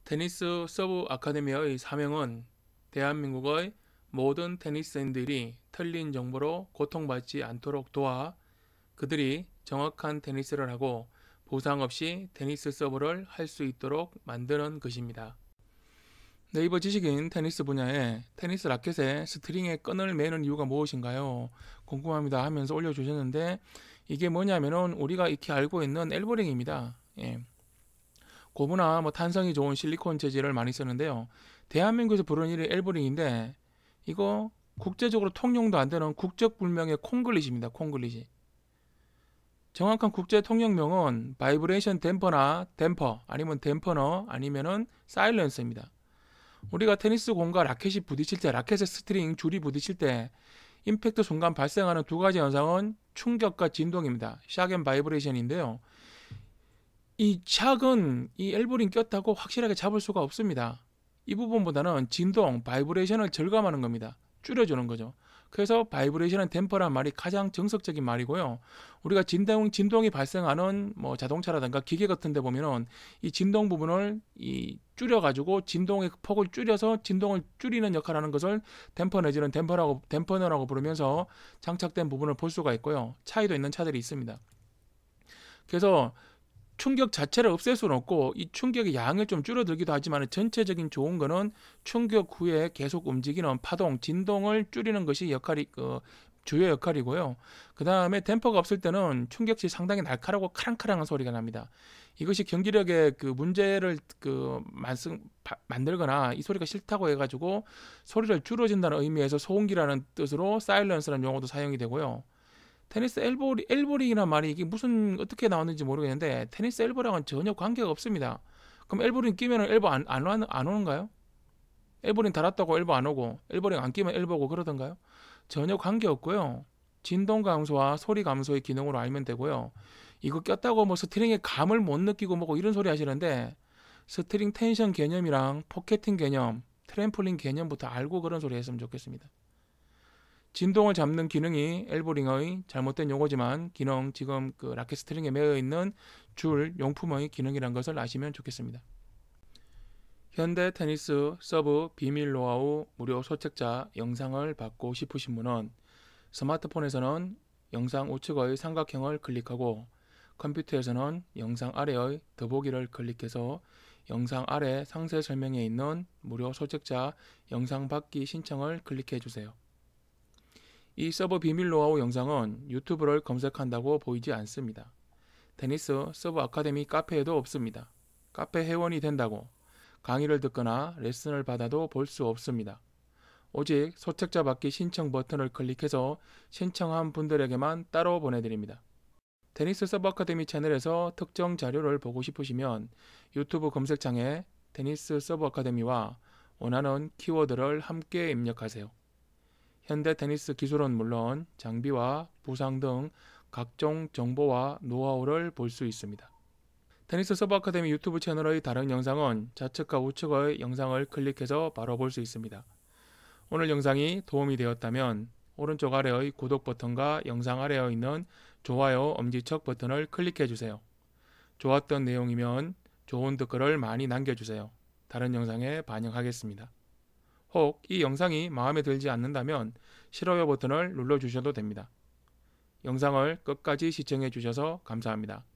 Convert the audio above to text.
테니스 서브 아카데미의 사명은 대한민국의 모든 테니스인들이 틀린 정보로 고통받지 않도록 도와 그들이 정확한 테니스를 하고 부상 없이 테니스 서브를 할 수 있도록 만드는 것입니다. 네이버 지식인 테니스 분야에 테니스 라켓에 스트링에 끈을 매는 이유가 무엇인가요? 궁금합니다 하면서 올려주셨는데, 이게 뭐냐면은 우리가 익히 알고 있는 엘보링입니다. 고무나 탄성이 좋은 실리콘 재질을 많이 쓰는데요. 대한민국에서 부르는 이름이 엘보링인데, 이거 국제적으로 통용도 안 되는 국적불명의 콩글리시입니다. 콩글리시. 정확한 국제 통용명은 바이브레이션 댐퍼나 댐퍼, 아니면 댐퍼너, 아니면은 사일런스입니다. 우리가 테니스 공과 라켓이 부딪힐 때, 라켓의 스트링 줄이 부딪힐 때 임팩트 순간 발생하는 두 가지 현상은 충격과 진동입니다. 샥 앤 바이브레이션인데요. 이 샥은 이 엘보링 꼈다고 확실하게 잡을 수가 없습니다. 이 부분보다는 진동, 바이브레이션을 절감하는 겁니다. 줄여주는 거죠. 그래서 바이브레이션은 댐퍼란 말이 가장 정석적인 말이고요. 우리가 진동이 발생하는 자동차라든가 기계 같은 데 보면은 이 진동 부분을 줄여가지고 진동의 폭을 줄여서 진동을 줄이는 역할을 하는 것을 댐퍼 내지는 댐퍼너라고 부르면서 장착된 부분을 볼 수가 있고요. 차이도 있는 차들이 있습니다. 그래서 충격 자체를 없앨 수는 없고 이 충격의 양을 좀 줄어들기도 하지만 전체적인 좋은 거는 충격 후에 계속 움직이는 파동, 진동을 줄이는 것이 주요 역할이고요. 그 다음에 댐퍼가 없을 때는 충격 시 상당히 날카롭고 카랑카랑한 소리가 납니다. 이것이 경기력에 문제를 만들거나 이 소리가 싫다고 해가지고 소리를 줄여준다는 의미에서 소음기라는 뜻으로 사일런스라는 용어도 사용이 되고요. 테니스 엘보링이란 말이 이게 어떻게 나왔는지 모르겠는데, 테니스 엘보랑은 전혀 관계가 없습니다. 그럼 엘보링 끼면 엘보 안 오는가요? 엘보링 달았다고 엘보 안 오고, 엘보링 안 끼면 엘보고 그러던가요? 전혀 관계 없고요. 진동 감소와 소리 감소의 기능으로 알면 되고요. 이거 꼈다고 스트링의 감을 못 느끼고 뭐고 이런 소리 하시는데, 스트링 텐션 개념이랑 포켓팅 개념, 트램폴린 개념부터 알고 그런 소리 했으면 좋겠습니다. 진동을 잡는 기능이 엘보링의 잘못된 용어지만 지금 라켓 스트링에 매여 있는 줄 용품의 기능이란 것을 아시면 좋겠습니다. 현대 테니스 서브 비밀 노하우 무료 소책자 영상을 받고 싶으신 분은 스마트폰에서는 영상 우측의 삼각형을 클릭하고 컴퓨터에서는 영상 아래의 더보기를 클릭해서 영상 아래 상세 설명에 있는 무료 소책자 영상 받기 신청을 클릭해 주세요. 이 서브 비밀 노하우 영상은 유튜브를 검색한다고 보이지 않습니다. 테니스 서브 아카데미 카페에도 없습니다. 카페 회원이 된다고 강의를 듣거나 레슨을 받아도 볼 수 없습니다. 오직 소책자 받기 신청 버튼을 클릭해서 신청한 분들에게만 따로 보내드립니다. 테니스 서브 아카데미 채널에서 특정 자료를 보고 싶으시면 유튜브 검색창에 테니스 서브 아카데미와 원하는 키워드를 함께 입력하세요. 현대 테니스 기술은 물론 장비와 부상 등 각종 정보와 노하우를 볼 수 있습니다. 테니스 서브 아카데미 유튜브 채널의 다른 영상은 좌측과 우측의 영상을 클릭해서 바로 볼 수 있습니다. 오늘 영상이 도움이 되었다면 오른쪽 아래의 구독 버튼과 영상 아래에 있는 좋아요 엄지척 버튼을 클릭해 주세요. 좋았던 내용이면 좋은 댓글을 많이 남겨주세요. 다른 영상에 반영하겠습니다. 혹 이 영상이 마음에 들지 않는다면 싫어요 버튼을 눌러주셔도 됩니다. 영상을 끝까지 시청해 주셔서 감사합니다.